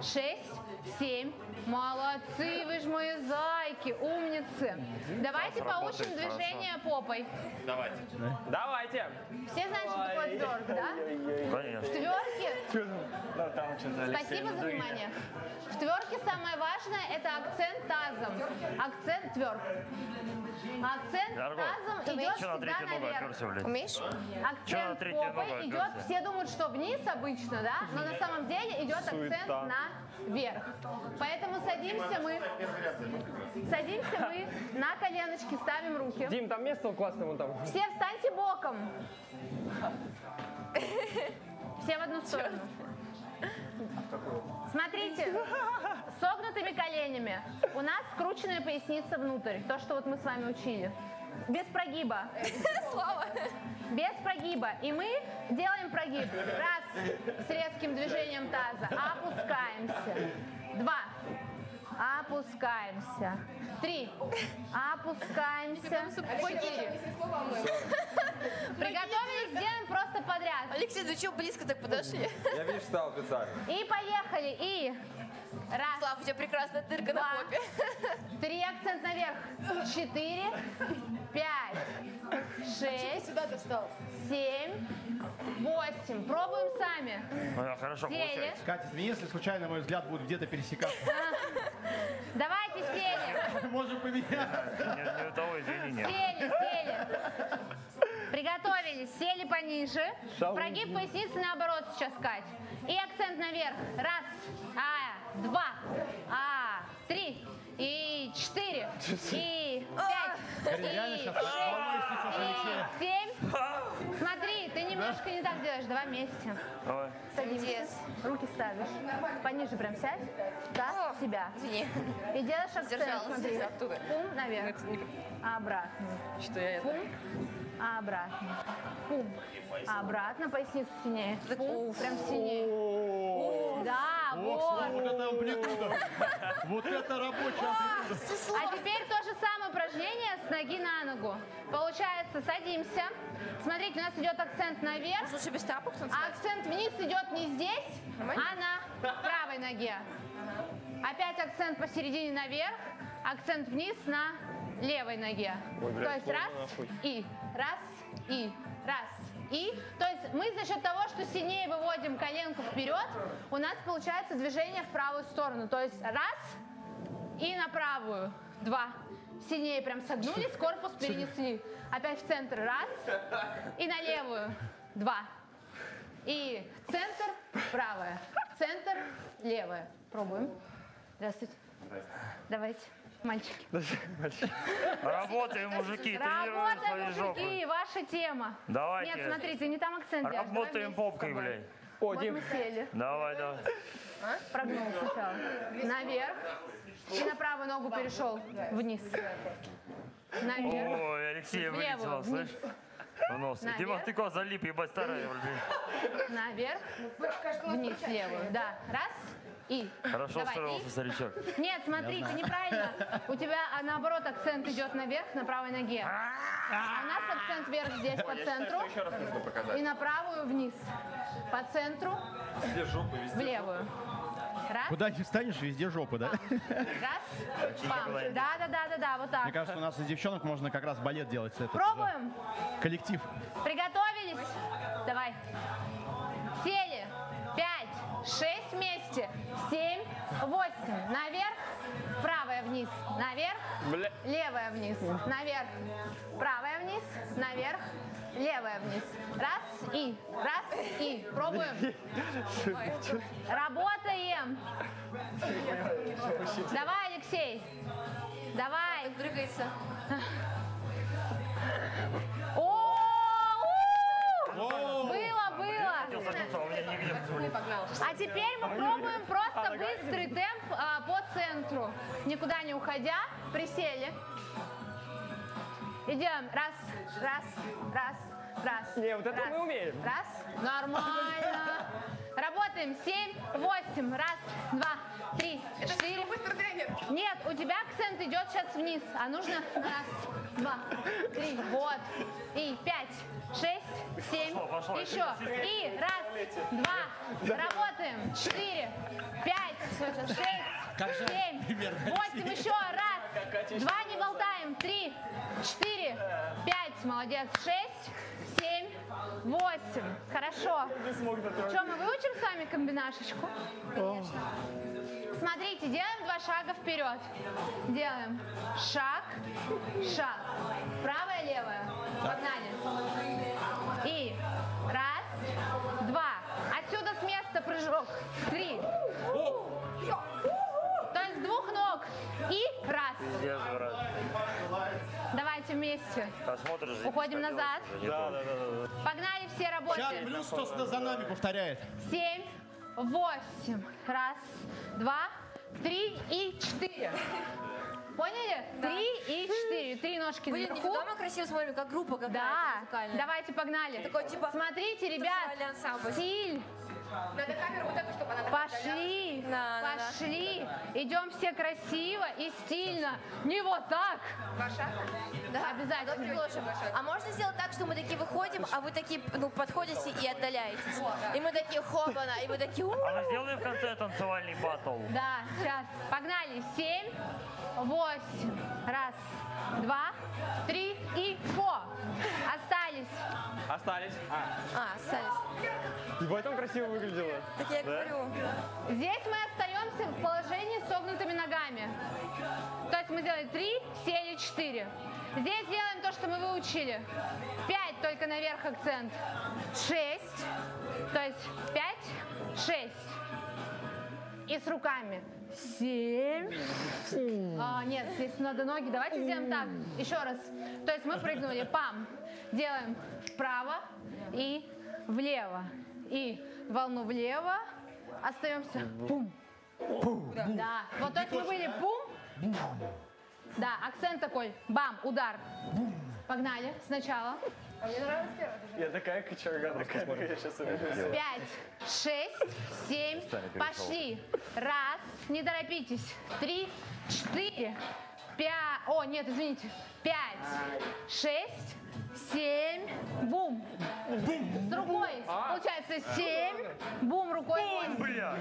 6, 7. Молодцы, вы же мои зайки, умницы. Давайте поучим движение попой. Давайте. Давайте. Все знают, что такое тверк, да? Конечно. В тверке. Спасибо за внимание. В тверке самое важное – это акцент тазом. Акцент тверк. Акцент тазом идет Че на всегда третью ногу наверх. оперся, блядь? Умеешь? Чё на Акцент третью ногу попой идет, оперся? все думают, что вниз обычно, да? Но на самом деле идет акцент наверх. Поэтому садимся мы на коленочки, ставим руки. Дим, там место классное вон там. Все встаньте боком. Все в одну сторону. Смотрите, согнутыми коленями. У нас скрученная поясница внутрь. То, что вот мы с вами учили. Без прогиба. Слава. Без прогиба. И мы делаем прогиб. Раз, с резким движением таза. Опускаемся. 2. Опускаемся. 3. Опускаемся. 4. Приготовились, сделаем просто подряд. Алексей, ну что, близко так подошли? Я, видишь, встал специально. И поехали. И раз, Слава, у тебя прекрасная дырка на два, попе. 3, акцент наверх. 4, 5, 6, Сюда ты встал. 7, 8. Пробуем сами. Хорошо Сели. получается. Катя, извини, если случайно мой взгляд будет где-то пересекаться. Давайте сели. Можем поменяться. Не у того, извини, нет. Сели. Приготовились, сели пониже. Прогиб поясницы наоборот сейчас, Кать. И акцент наверх. Раз, 2, 3, и 4, и 5, Карин, реально и сейчас волнуюсь, несешь Алексея. 7. Смотри, ты немножко не так делаешь. Давай вместе. Давай. Садись. Руки ставишь. Пониже прям сядь. Таз в себя. Извини. И делаешь акцент. Держалась Смотри. оттуда. Пум наверх. Обратно. Что я это? Пум. Обратно. Пум. Обратно. Поясница синее. Пум. Прям синее. Да, Вот вот. это амплитуда. Вот это рабочая амплитуда. А теперь то же самое упражнение с ноги на ногу. Получается, садимся. Смотрите, у нас идет акцент наверх. Может, лучше без тапок А танцевать? акцент вниз идет не здесь, а на правой ноге. Опять акцент посередине наверх, акцент вниз на левой ноге. То есть раз и, раз и, раз и. То есть мы за счет того, что сильнее выводим коленку вперед, у нас получается движение в правую сторону. То есть раз и на правую, 2. Сильнее прям согнулись, корпус перенесли. Опять в центр, раз. И на левую, 2. И центр, правая. Центр, левая. Пробуем. Здравствуйте. Давайте, мальчики. Работаем, мужики, тренируем Работаем, свои мужики, жопы. ваша тема. Давайте. Нет, смотрите, не там акцент делаешь. Давай Работаем вместе с попкой, тобой. блядь. О, Вот Дим. мы сели. Давай, давай. Прогнул сначала. Наверх. И на правую ногу перешел вниз. Наверх. Ой, Алексей В левую, вылетел, вниз. слышь? В нос. Наверх. Дима, ты куда залип, ебать, старая, блядь. Наверх. Вниз левую. Да. Раз. И. Хорошо Давай, устроился, и. старичок. Нет, смотрите, неправильно. У тебя наоборот акцент идет наверх на правой ноге. А у нас акцент вверх здесь по центру. Еще раз нужно показать. И на правую вниз. По центру Везде жопы, везде. в левую. Раз. Куда не встанешь, везде жопы, да? Раз. Пам. Да, вот так. Мне кажется, у нас из девчонок можно как раз балет делать с этого. Пробуем. Коллектив. Приготовились? Давай. Сели. 5, 6 вместе. 7, 8. Наверх. Правая вниз. Наверх. Левая вниз. Наверх. Правая вниз. Наверх. Левая вниз. Раз и. Раз и. Пробуем. Работаем. Давай, Алексей. Давай. Дрыгайся. О! Было. Садиться, у меня нигде, блядь. А теперь мы пробуем просто быстрый темп по центру. Никуда не уходя. Присели. Идем. Раз. Не, вот это раз, мы умеем. Раз. Нормально. Работаем. 7, 8. Раз, 2, 3, 4. Нет, у тебя акцент идет сейчас вниз. А нужно раз, 2, 3. Вот. И 5, 6, 7. Пошло. Еще. И раз, 2. Работаем. 4, 5, 7, 8, еще раз. 2, не болтаем. 3, 4, 5, молодец. 6, 7, 8. Хорошо. Что, мы выучим с вами комбинашечку? Смотрите, делаем 2 шага вперед. Делаем шаг, шаг. Правая, левая. Погнали. И раз, 2. Отсюда с места прыжок. 3. То есть с 2 ног. И раз. Пиздец, брат. Давайте вместе. Посмотришь, Уходим назад. Да. Погнали, все Чат работаем. плюс, кто за нами повторяет. 7, 8. Раз, 2, 3 и 4. Поняли? 3 и 4. 3 ножки Блин, наверху. нифига мы красиво смотрим, как группа какая-то Да. музыкальная. Давайте погнали. Такой, типа, Смотрите, ребят. танцевальный ансамбль. Стиль. Надо камеру вот так, чтобы она... Пошли. Да. Пошли. Идем все красиво и стильно. Не вот так. Да, Обязательно. вот приглушим. А можно сделать так, что мы такие выходим, а вы такие, ну, подходите и отдаляетесь? И мы такие, хопана, и мы такие, А мы сделаем в конце танцевальный батл. Да, сейчас. Погнали. 7, 8. Раз, 2, 3 и по. Остались. Остались. остались. И в этом красиво выглядело. Так я говорю. Здесь мы остаемся в положении с согнутыми ногами. То есть мы сделали 3, сели 4. Здесь делаем то, что мы выучили. 5, только наверх акцент. 6, то есть 5, 6. И с руками. 7. Нет, здесь надо ноги. Давайте сделаем так. Еще раз. То есть мы прыгнули. Пам. Делаем вправо и влево. И волну влево. Остаемся. Пум. Да. Вот то есть мы были пум. Да, акцент такой. Бам, удар. Погнали. Сначала. Я такая кочерга, такая, я сейчас 5, 6, 7. Пошли. Раз. Не торопитесь. 3, 4, 5. О, нет, извините. 5, 6, 7. Бум. С рукой. Получается 7. Бум рукой. Бля,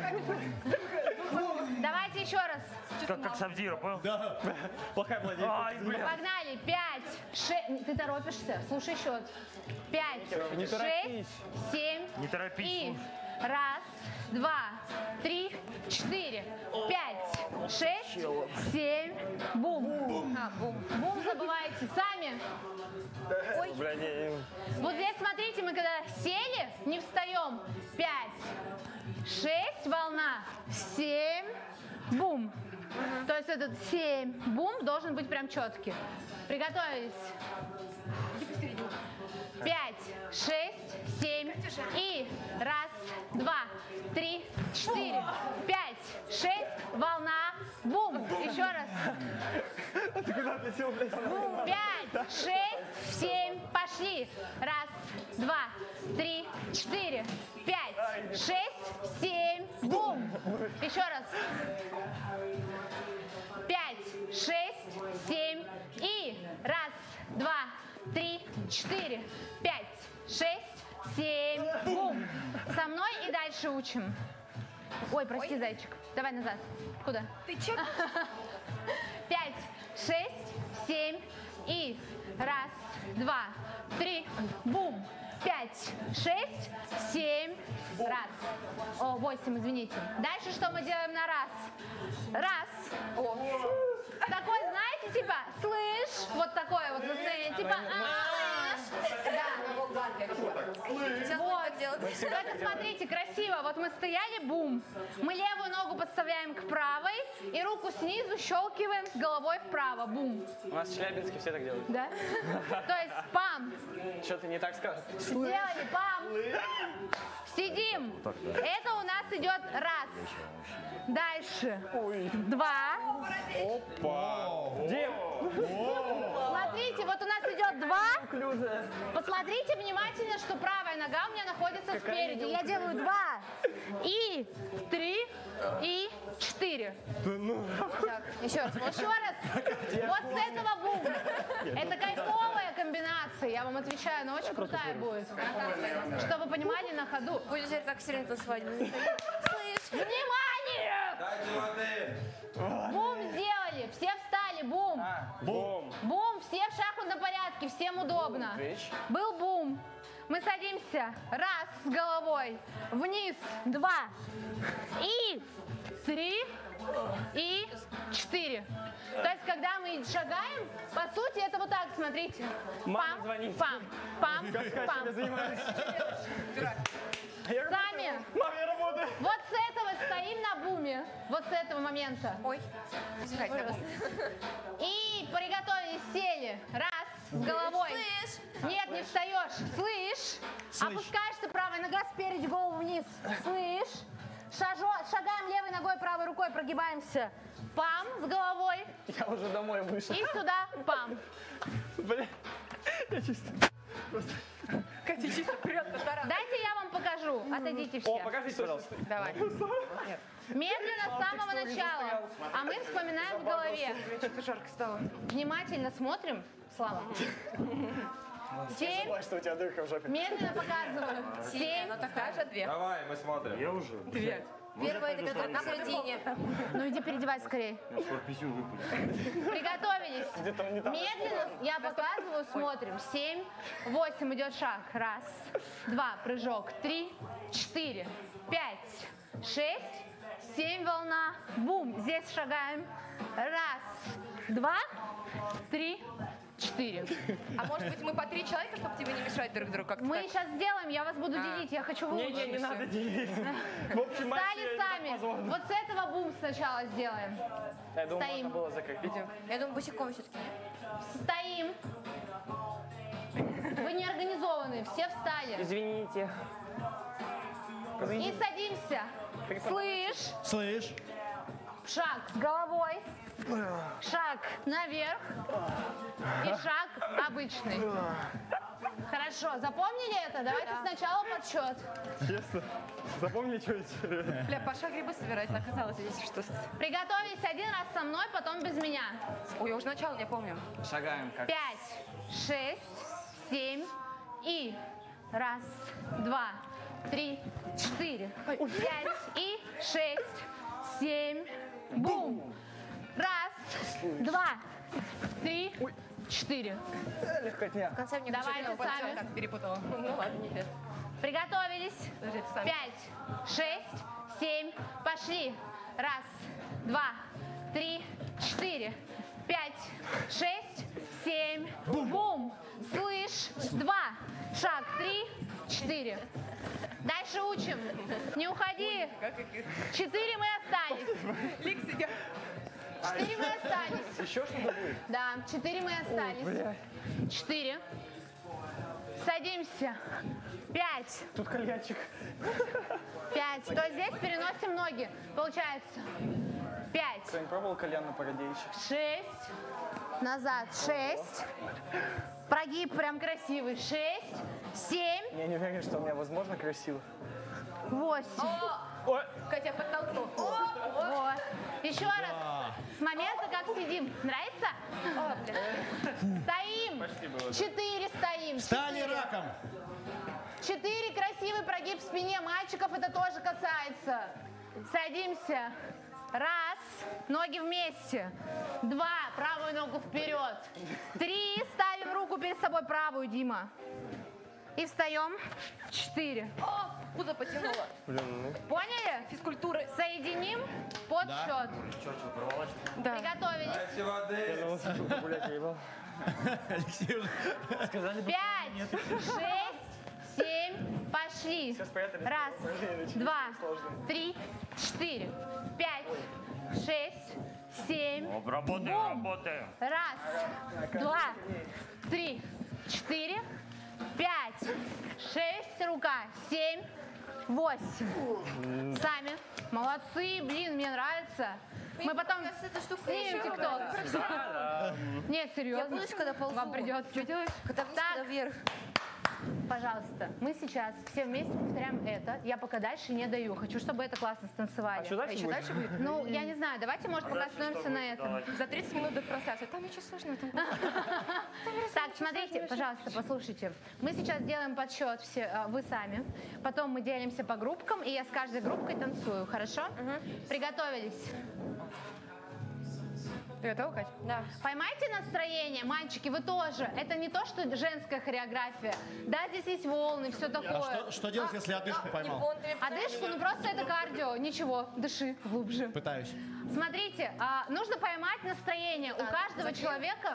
Давайте еще раз. как Сабзира, понял? плохая владелка. Ай, бля. Погнали. 5, 6. Ты торопишься? Слушай счет. 5, Не 6, торопись. 7. Не торопись, И слушай. раз, 2, 3, 4, 5, 6, 7. Бум. Бум забывайте сами. Бля, не. Вот здесь смотрите, мы когда сели, не встаем. 5, 6, волна, 7, бум. То есть этот 7, бум должен быть прям четкий. Приготовились. 5, 6, 7 и раз, 2, 3, 4, 5, 6, волна, бум. Еще раз. Ты куда отлетел, блядь? 5, 6, 7, пошли. Раз, 2, 3, 4, 5, 6, 7, бум. Еще раз. 5, 6, 7 и раз, 2, 3, 4, 5, 6, 7, бум. Со мной и дальше учим. Ой, прости, зайчик. Давай назад. Куда? Ты че? 5, 6, 7 и раз, 2, 3, бум. 5, 6, 7, раз. О, 8, извините. Дальше что мы делаем на раз? Раз. Такой, знаете, типа, слышь, вот такое вот настроение, типа, слышь. Да. Вот. Только смотрите, красиво. Вот мы стояли, бум. Мы левую ногу подставляем к правой и руку снизу щелкиваем с головой вправо, бум. У нас в Челябинске все так делают. Да? То есть пам. Что ты не так сказал? Сделали, пам. Сидим. Это у нас идет раз. Дальше. 2. Смотрите, вот у нас идет 2. Посмотрите внимательно, что правая нога у меня находится спереди. Я делаю 2. И 3. И 4. Так, еще раз. Еще раз. Вот с этого бум. Это кайфовая комбинация, я вам отвечаю, но очень крутая будет. Чтобы вы понимали на ходу. Будете так все время танцевать. Слышь, Внимание! Дайте воды. Бум сделали. Все встали. Бум. Бум. Бум. Все в шахматном порядке. Всем удобно. Речь. Был бум. Мы садимся. Раз с головой. Вниз. 2. И 3. И 4. То есть, когда мы шагаем, по сути, это вот так, смотрите. Мама Пам, звонит. пам, пам, пам. Я занимаюсь. Сами. Мам, я работаю. Вот с этого стоим на буме. Вот с этого момента. Ой, извините, пожалуйста. И приготовились, сели. Раз, с головой. Слышь? Нет, не встаешь. Слышь? Опускаешься правой ногой спереди, голову вниз. Слышь? Шагаем левой ногой, правой рукой, прогибаемся. Пам, с головой. Я уже домой вышел. И сюда, пам. Бля, я чисто. Катя, чисто вперед, татаран. Дайте я вам покажу. Отойдите О, все. покажите, пожалуйста. Давай. Медленно с самого начала. А мы вспоминаем в голове. Что-то жарко стало. Внимательно смотрим. Слава. 7. Ой, что у тебя дырка в жопе. Медленно показываю. 7. Она такая же, 2. Давай, мы смотрим. Я уже. 2. Первая это которая на середине. Ну иди переодевай скорее. Скоро писю выпадет. Приготовились. Где-то не там. Медленно я показываю, смотрим. 7, 8 идет шаг. Раз, 2, прыжок. 3, 4, 5, 6, 7 волна. Бум. Здесь шагаем. Раз, 2, 3, 4. А может быть мы по 3 человека, чтобы тебе не мешать друг другу как-то? Мы сейчас сделаем, я вас буду делить. Я хочу выучить. Не надо делить. В общем, матч Встали я не так сами. позволю. Вот с этого бум сначала сделаем. Я думал, Стоим. можно было закрыть. Я думаю, босиком все-таки. Стоим. Вы не организованы, все встали. Извините. И садимся. Слышь, Слышь? шаг с головой, шаг наверх и шаг обычный. Хорошо, запомнили это? Давайте сначала подсчет. Честно. Запомни, что это? Бля, Паша грибы собирать, оказалось здесь что-то. Приготовились один раз со мной, потом без меня. Ой, я уже начало не помню. Шагаем как. 5, 6, 7 и раз, 2, 3, 4, 5 и 6, 7, бум. Раз, 2, 3, 4. Легкотня. В конце мне Давайте почему-то сами. так перепутала. Ну ладно, не беда. Приготовились. Подожди, ты сам. 5, 6, 7, пошли. Раз, 2, 3, 4, 5, 6, 7, бум. Слышь, 2, шаг, 3, 4. Дальше учим. Не уходи. 4 мы остались. Ликс идет. 4 мы остались. Еще что-то будет? Да, 4 мы остались. Бля, 4. Садимся. 5. тут кальянчик. 5. То есть здесь переносим ноги. Получается 5, Кто-нибудь пробовал кальян на парадейчик? 6, назад 6, прогиб прям красивый, 6, 7, Я не уверен, что у меня возможно красиво. 8. Ой, Катя подтолкнул. Вот. Еще раз. С момента, как сидим. Нравится? Стоим. 4 стоим. Стали 4. раком. 4, красивый прогиб в спине. Мальчиков это тоже касается. Садимся. Раз, ноги вместе. 2, правую ногу вперед. 3, ставим руку перед собой правую, Дима. И встаем. 4. О, пузо потянуло. Поняли? Физкультуры. Соединим подсчет. Да. Приготовились. Дайте воды. гулять я ебал. Алексей уже... 5, 6, 7, пошли. спрятались. Раз, Блин, 2, сложно. 3, 4, 5, 6, 7. Работаем, работаем. Раз, 2, 3, 4, 5, 6, рука, 7, 8. Сами. Молодцы, блин, мне нравится. Мы потом эта штука снимем еще тикток. Нет, серьезно. Я будешь, когда ползу. Вам придется. Что делаешь? Когда вниз, Так. когда вверх. Пожалуйста, мы сейчас все вместе повторяем это. Я пока дальше не даю. Хочу, чтобы это классно станцевали. А что дальше будет? Ну, я не знаю, давайте, может, пока остановимся на этом. За 30 минут до трансляции. Там ничего сложного. Так, смотрите, пожалуйста, послушайте. Мы сейчас делаем подсчет, все, вы сами. Потом мы делимся по группкам, и я с каждой группкой танцую, хорошо? Приготовились? Ты готова, Кать? Да. Поймайте настроение, мальчики, вы тоже. Это не то, что женская хореография. Да, здесь есть волны, все такое. А что делать, если одышку поймал? Одышку, ну просто это кардио. Ничего, дыши глубже. Пытаюсь. Смотрите, нужно поймать настроение. У каждого человека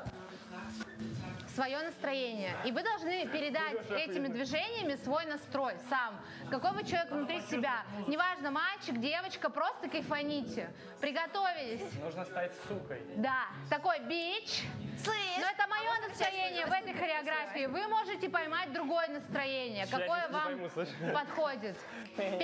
свое настроение. И вы должны передать этими движениями свой настрой сам. Какой вы человек внутри себя. Неважно, мальчик, девочка, просто кайфаните. Приготовились? Нужно стать сукой. Да. Такой бич. Слышь? Но это мое настроение в этой хореографии. Вы можете поймать другое настроение, какое не вам пойму, слышь. подходит. 5,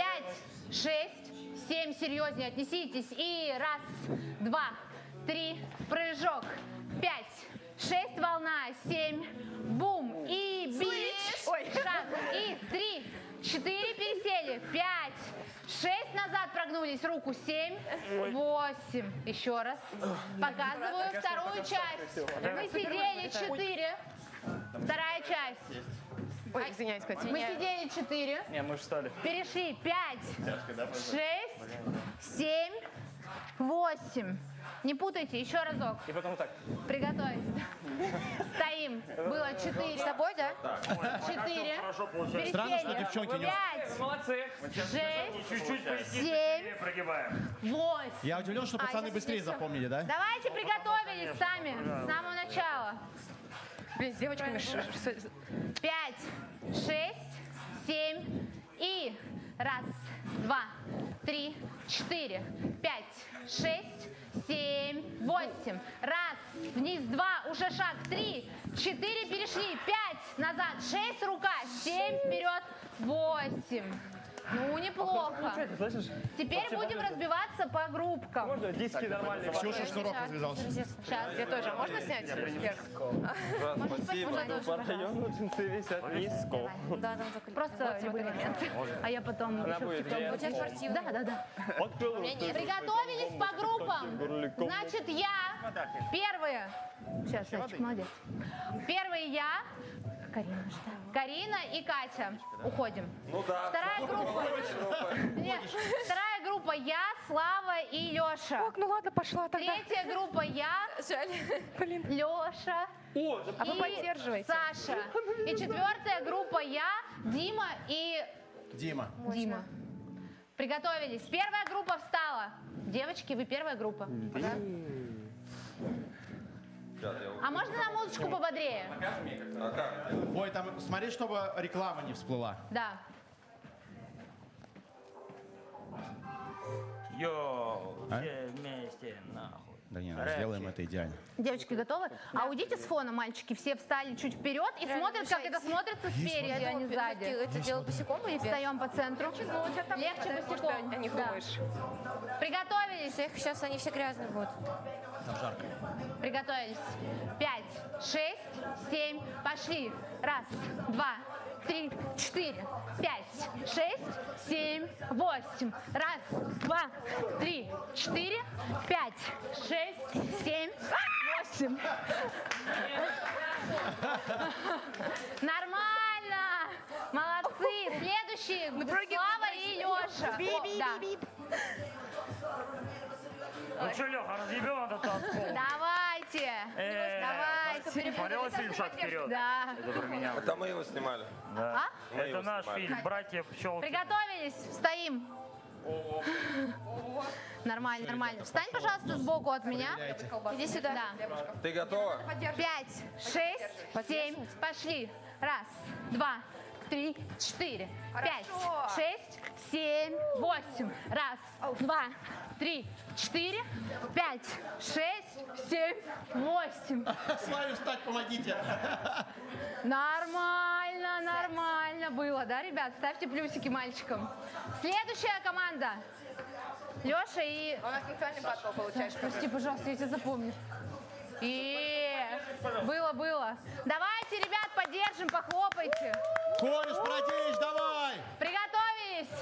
6, 7, серьезнее отнеситесь. И 1, 2, 3, прыжок. 5, 6, волна, 7, бум, и бич, шаг, и 3, 4, пересели, 5, 6, назад прогнулись, руку, 7, 8, еще раз, показываю вторую часть, мы сидели 4, вторая часть, Ой, извиняюсь, Катя. мы сидели 4, Не, мы же встали. перешли 5, 6, 7, 8. Не путайте, еще разок. И потом так. Приготовились. Стоим. Было 4. С тобой, да? 4. Странно, что девчонки не... 5, Молодцы. 6, Чуть-чуть поясницу 7, прогибаем. 8. Я удивлен, что пацаны сейчас быстрее здесь всё. запомнили, да? Давайте приготовились сами с самого начала. Блин, с девочками 5, 6, 7 и 1, 2, 3, 4, 5, 6, 7, 8. Раз, вниз, 2, уже шаг, 3, 4, перешли, 5, назад, 6, рука, 7, вперед, 8. Ну, неплохо. Слышишь? Теперь будем разбиваться по группкам. Можно диски нормальные. Ксюша шнурок развязался. Сейчас. Я тоже. Можно снять? Спасибо. По району джинсы висят низко. Да, там только... Просто любой момент. А я потом еще в будет ТикТок. У тебя спортивный. Да. Открыл. Приготовились по группам. Значит, я первые. Сейчас, Сачик, молодец. Первые я. Карина, что? Карина и Катя. Уходим. Ну да. Вторая группа. Нет, вторая группа я, Слава и Леша. Ну ладно, пошла тогда. Третья группа я, Жаль. Блин. Леша А вы и поддерживаете. Саша. И четвертая группа я, Дима и Дима. Дима. Приготовились. Первая группа встала. Девочки, вы первая группа. А можно на музычку пободрее? Ой, там смотри, чтобы реклама не всплыла. Да. Йоу, все вместе, нахуй. Да не, ну, сделаем это идеально. Девочки, готовы? А уйдите с фона, мальчики. Все встали чуть вперед и Реально смотрят, как это мешаете. смотрится спереди, а не сзади. Это делать босиком или без? Встаем по центру. Легче босиком. О них Да. думаешь. Приготовились. Всех сейчас они все грязные будут. Приготовились. 5, 6, 7. Пошли. 1, 2, 3, 4, 5, 6, 7, 8. 1, 2, 3, 4, 5, 6, 7, 8. Нормально. Молодцы. Следующие. Слава и Леша. Да. Ну что, Леха, разъебем этот танцпол? Давайте. Давайте. Смотрела фильм «Шаг вперед»? Да. Это про меня. Это мы его снимали. Да. Мы Это его наш снимали. фильм «Братья Пчелки». Приготовились? Стоим. Нормально, нормально. Встань, пожалуйста, сбоку от меня. Иди сюда. Да. Ты готова? 5, 6, 7. Пошли. 1, 2, 3, 4, 5, 6, 7, 8. 1, 2, 3, 4, 5, 6, 7, 8. Славе встать, помогите. Нормально, нормально было, да, ребят? Ставьте плюсики мальчикам. Следующая команда. Леша и... У нас специальный батл получаешь. Прости, пожалуйста, я тебя запомню. И было. Давайте, ребят, поддержим, похлопайте. Кореш, продишь, давай! Приготовились.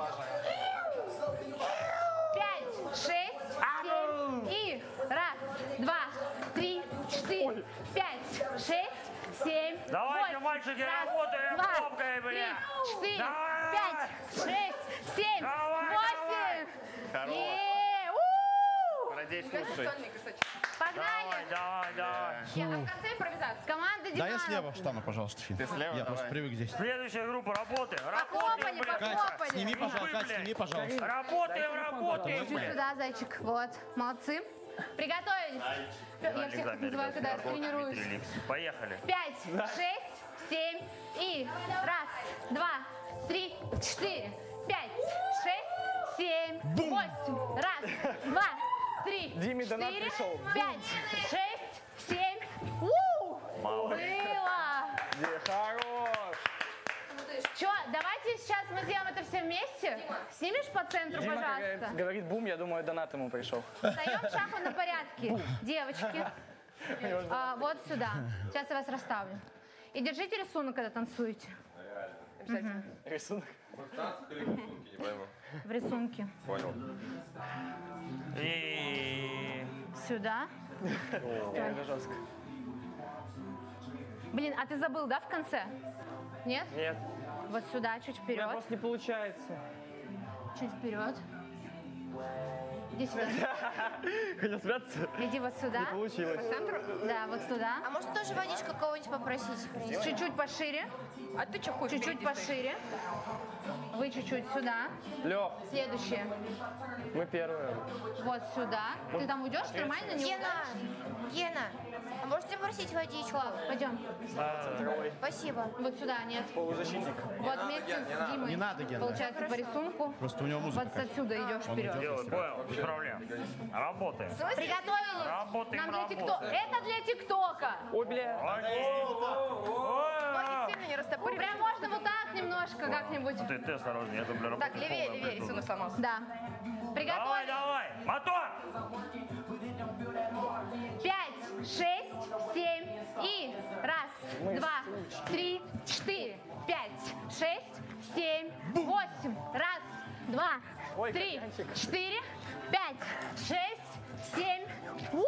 5, 6, 7 и раз, два, три, 4, 5, 6, 7, Давайте, 8. мальчики, Раз, работаем два, кнопкой, 3, бля. 4, Давай, 5, 6, 7, Давай, 8. Хорош. Продей, слушай. Погнали. Давай. А в конце импровизация. Команда Да я Димана. слева встану, пожалуйста, Фин. Ты слева, Я просто привык здесь. Следующая группа, работаем. Похлопали, блядь. похлопали. Сними, пожалуйста, Кать, сними, пожалуйста. Работаем, Чуть блядь. сюда, зайчик. Вот, молодцы. Приготовились. Я всех так называю, когда я тренируюсь. Поехали. 5, 6, 7 и раз, два, три, 4, 5, 6, 7, 8. Раз, два, три, Диме донат 4, пришел. 5, 6, 7. Было. Хорош. Че, давайте сейчас мы сделаем это все вместе. Снимешь по центру, Дима пожалуйста. говорит бум, я думаю, донат ему пришел. Встаем в шахматном порядке. Девочки, вот сюда. Сейчас я вас расставлю. И держите рисунок, когда танцуете. Рисунок. Не пойму. В рисунке. Понял. И... Сюда. Это жестко. Блин, а ты забыл, да, в конце? Нет? Нет. Вот сюда, чуть У меня вперед. просто не получается. Чуть вперед. Иди сюда. Хотел спрятаться. Иди вот сюда. Получилось. Да, вот туда. А может тоже водичку кого-нибудь попросить? принести? Чуть-чуть пошире. А ты что хочешь? Чуть-чуть пошире. Вы чуть-чуть сюда. Лёх, Следующее. мы первые. Вот сюда. Ты там уйдешь нормально? Не Гена, уйдешь? Гена, а можете попросить водичку? Пойдем. Центровой. Спасибо. Вот сюда, нет. Полузащитник. Вот вместе с Димой. Не надо, Ген. Получается по рисунку. Просто у него музыка. Вот отсюда идешь вперед. Делай, понял, без проблем. Работаем. Приготовились? Работаем, Нам для работаем. ТикТока. Это для ТикТока. Ой, бля. Сильно не растопыривай. Прям можно вот так немножко как-нибудь. Ты осторожнее, я дублю работу. Так, левее, рисунок сама. Да. Давай, Приготовились. давай, мотор! 5, 6, 7 и раз, два, три, 4, 5, 6, 7, 8. Раз, два, Ой, три, кальянчик. 4, 5, 6, 7. Было?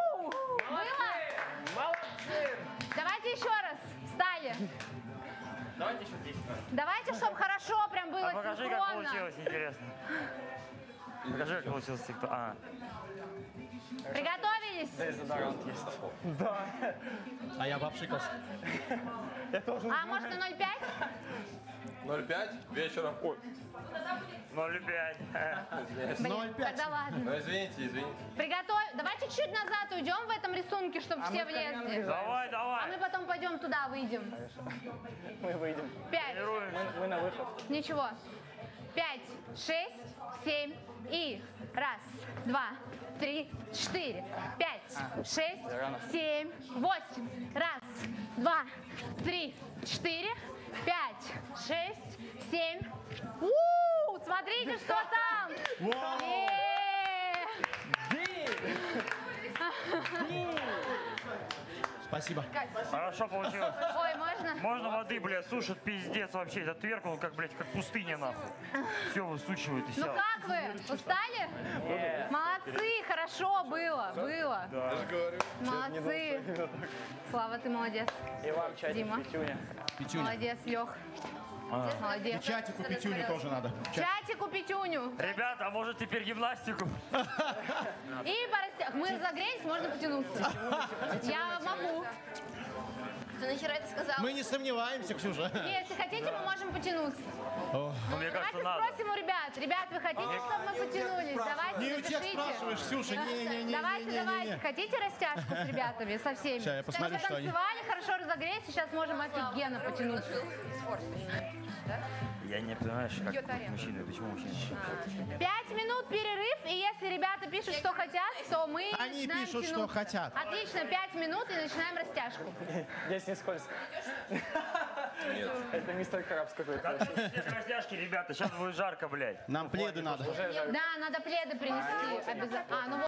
Молодцы. Давайте еще раз. Встали. Давайте еще 10 раз. Давайте, чтобы хорошо прям было А покажи, как синхронно. получилось, интересно. Покажи, как получилось TikTok. А, Приготовились? Дезодорант есть. Да. А я попшикался. А может на 0,5? 0,5 вечером. Ой, 0,5. Блин, 0,5. тогда ладно. ну извините. Приготовь. Давайте чуть назад уйдем в этом рисунке, чтобы все влезли. Давай, А давай. мы потом пойдем туда, выйдем. Мы выйдем. 5. Мы на выход. Ничего. 5, 6, 7 и раз, два, три, 4, 5, 6, 7, 8. Раз, два, три, 4, 5, 6, 7. Смотрите, что там! Спасибо. Хорошо получилось. Ой, можно? Можно воды, блядь, сушит пиздец вообще. Этот тверк, он как, блядь, как пустыня, нахуй. Все высучивает и Ну все. как вы? Устали? Молодцы, хорошо было, было. Молодцы. Слава, ты молодец. И вам чатик, Дима. Петюня. Петюня. Молодец, Лех. Молодец. Чатику Петюне тоже надо. Чатику Петюню. Ребята, а может теперь гимнастику? И мы разогрелись, можно потянуться. Я могу. Ты нахера это сказал? Мы не сомневаемся, Ксюша. Если хотите, мы можем потянуться. Ну, мне кажется, Давайте надо. спросим у ребят. Ребят, вы хотите, чтобы мы потянулись? Давайте, Не у тех напишите. спрашиваешь, Ксюша. Давайте. Хотите растяжку с ребятами, со всеми? Ща я посмотрю, что они. Танцевали, хорошо разогрелись, сейчас можем офигенно потянуться. Я не понимаю, как мужчины, почему мужчины? 5 минут перерыв, и если ребята пишут, что хотят, то мы Они начинаем пишут, что тянуться. хотят. Отлично, 5 минут и начинаем растяжку. Здесь не скользко. Это мистер Крабс какой-то. Здесь растяжки, ребята, сейчас будет жарко, блядь. Нам пледы надо. Да, надо пледы принести обязательно.